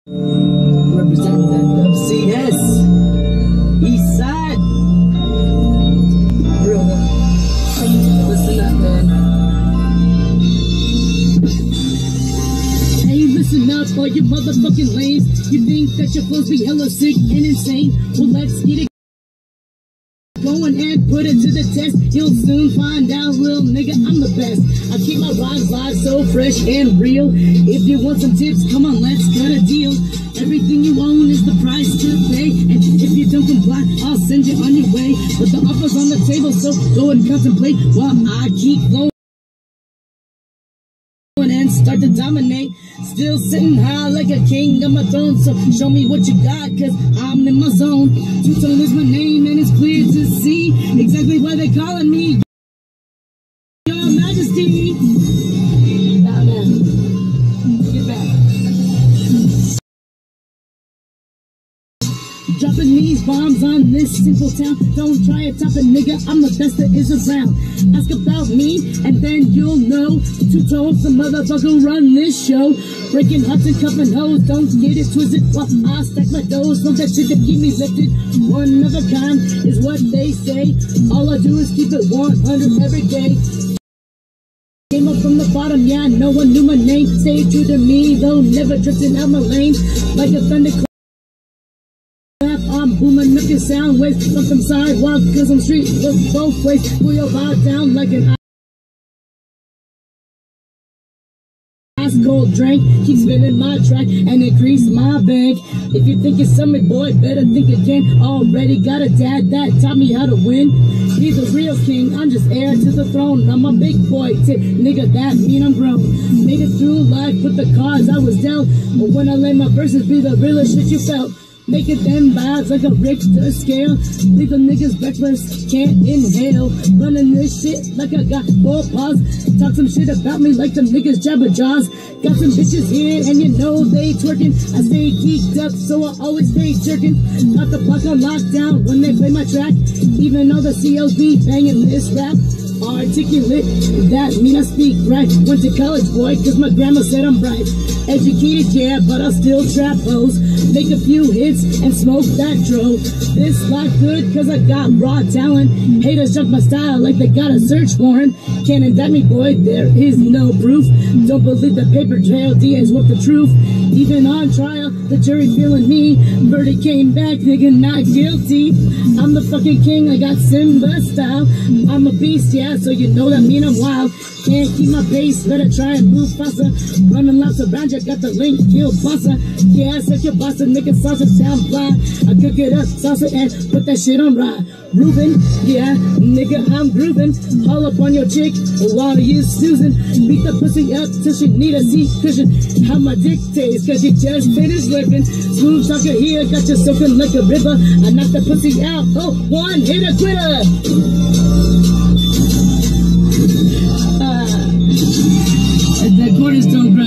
Representative of CS East Side. Real one. Listen up, man. Hey, listen up, all you motherfucking lames. You think that your flows be hella sick and insane? Well, let's get it going and put it to the test. You'll soon find out, little nigga, I'm the best. I keep my rhymes live so fresh and real. If you want some tips, come on, let's cut a deal. Everything you own is the price to pay, and if you don't comply, I'll send you on your way. But the offer's on the table, so go and contemplate while I keep going and start to dominate. Still sitting high like a king on my throne, so show me what you got, cause I'm in my zone. Two-Tone is my name and it's clear to see exactly why they calling me Your Majesty. Now, get back. Dropping these bombs on this simple town. Don't try it, top it, nigga. I'm the best that is around. Ask about me, and then you'll know. Two-Tone, the motherfucker, run this show. Breaking hearts and cuffing hoes. Don't get it twisted while I stack my doughs. Want that shit to keep me lifted. One of a kind is what they say. All I do is keep it 100 every day. Came up from the bottom, yeah, no one knew my name. Stay true to me, though, never drifting out my lane. Like a thunderclap. I'm booming up your sound waves from some sidewalk, cause I'm street look both ways. Pull your vibe down like an ice cold drink. Keep spinning my track and increase my bank. If you think it's something, boy, better think again. Already got a dad that taught me how to win. He's a real king, I'm just heir to the throne. I'm a big boy tip, nigga, that mean I'm grown. Made it through life with the cards I was dealt, but when I lay my verses, be the realest shit you felt. Making them vibes like a Richter scale. Leave the niggas breakfast, can't inhale. Running this shit like I got 4 paws. Talk some shit about me like them niggas jabber jaws. Got some bitches here and you know they twerking. I stay geeked up so I always stay jerking. Got the block on lockdown when they play my track. Even though the COs be banging this rap. Articulate, that mean I speak right. Went to college, boy, cause my grandma said I'm bright. Educated, yeah, but I still trap hoes. Make a few hits and smoke that dro. This life good cause I got raw talent. Haters jump my style like they got a search warrant. Can't indict me, boy, there is no proof. Don't believe the paper trail, DA's what the truth. Even on trial, the jury feeling me. Verdict came back, nigga, not guilty. I'm the fucking king, I got Simba style. I'm a beast, yeah, so you know that mean I'm wild. Can't keep my pace, better try and move faster. Running laps around you, got the link, kill bossa. Yeah, such a bossa, nigga, salsa sound fly. I cook it up, salsa, and put that shit on rye. Reuben, yeah, nigga, I'm grooving. Haul up on your chick while you snoozing. Beat the pussy up till she need a seat cushion. How my dick tastes, cause she just finished living. Smooth talker here, got you soaking like a river. I knocked the pussy out, oh, one hit a quitter. That Cornerstone